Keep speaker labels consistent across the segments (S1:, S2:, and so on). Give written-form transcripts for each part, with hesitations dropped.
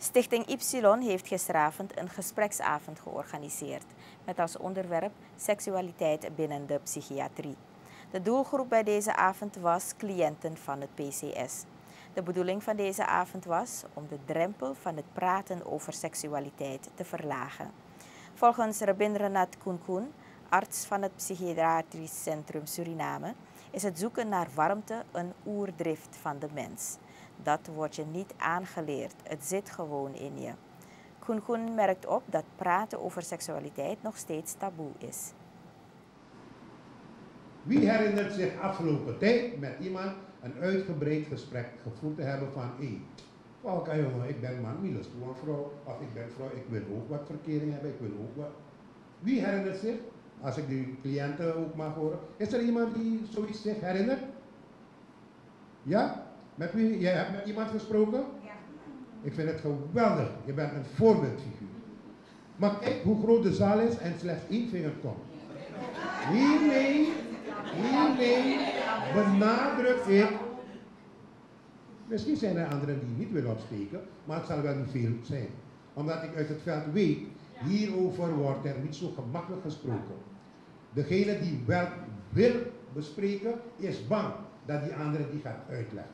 S1: Stichting Ypsilon heeft gisteravond een gespreksavond georganiseerd met als onderwerp seksualiteit binnen de psychiatrie. De doelgroep bij deze avond was cliënten van het PCS. De bedoeling van deze avond was om de drempel van het praten over seksualiteit te verlagen. Volgens Rabindranath Koen, arts van het Psychiatrisch Centrum Suriname, is het zoeken naar warmte een oerdrift van de mens. Dat wordt je niet aangeleerd, het zit gewoon in je. Koen merkt op dat praten over seksualiteit nog steeds taboe is.
S2: Wie herinnert zich afgelopen tijd met iemand een uitgebreid gesprek gevoerd te hebben van Volker jongen, ik ben man, wie lust een vrouw, of ik ben vrouw, ik wil ook wat verkering hebben, ik wil ook wat. Wie herinnert zich, als ik die cliënten ook mag horen, is er iemand die zoiets zich herinnert? Ja? Met wie? Jij hebt met iemand gesproken? Ja. Ik vind het geweldig, je bent een voorbeeldfiguur. Maar kijk hoe groot de zaal is en slechts 1 vinger komt. Hiermee benadruk ik. Misschien zijn er anderen die niet willen opsteken, maar het zal wel niet veel zijn. Omdat ik uit het veld weet, hierover wordt er niet zo gemakkelijk gesproken. Degene die wel wil bespreken, is bang dat die andere die gaat uitleggen.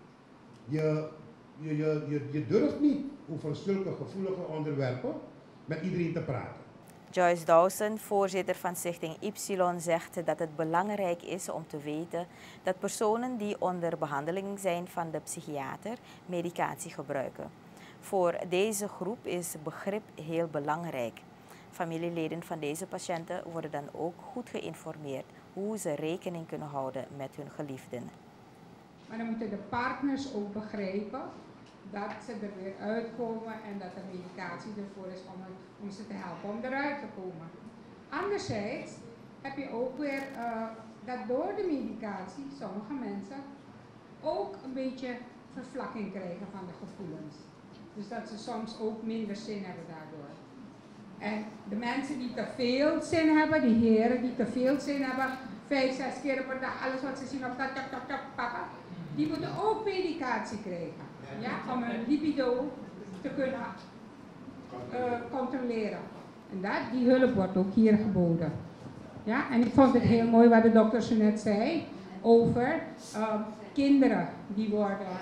S2: Je durft niet over zulke gevoelige onderwerpen met iedereen te praten.
S1: Joyce Dawson, voorzitter van Stichting Ypsilon, zegt dat het belangrijk is om te weten dat personen die onder behandeling zijn van de psychiater medicatie gebruiken. Voor deze groep is begrip heel belangrijk. Familieleden van deze patiënten worden dan ook goed geïnformeerd hoe ze rekening kunnen houden met hun geliefden.
S3: Maar dan moeten de partners ook begrijpen dat ze er weer uitkomen en dat er medicatie ervoor is om ze te helpen om eruit te komen. Anderzijds heb je ook weer dat door de medicatie sommige mensen ook een beetje vervlakking krijgen van de gevoelens. Dus dat ze soms ook minder zin hebben daardoor. En de mensen die te veel zin hebben, die heren die te veel zin hebben, 5, 6 keer per dag, alles wat ze zien op dat, papa, die moeten ook medicatie krijgen. Ja, om hun libido te kunnen controleren. En die hulp wordt ook hier geboden. Ja, en ik vond het heel mooi wat de dokter zo net zei over kinderen die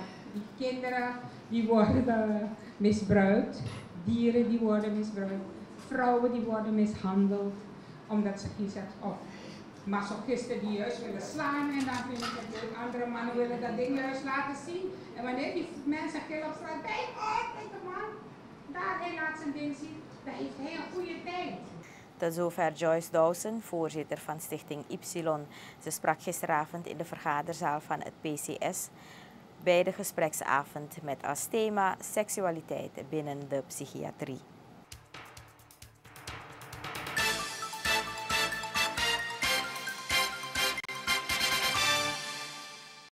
S3: worden misbruikt, dieren die worden misbruikt, vrouwen die worden mishandeld omdat ze kiezen of masochisten die juist willen slaan en dan vind ik dat de andere mannen willen dat ding juist laten zien. En wanneer die mensen gillen op straat, kijk de man, daar hij laat zijn ding zien, dan heeft hij een goede tijd.
S1: Tot zover Joyce Dawson, voorzitter van Stichting Ypsilon. Ze sprak gisteravond in de vergaderzaal van het PCS bij de gespreksavond met als thema seksualiteit binnen de psychiatrie.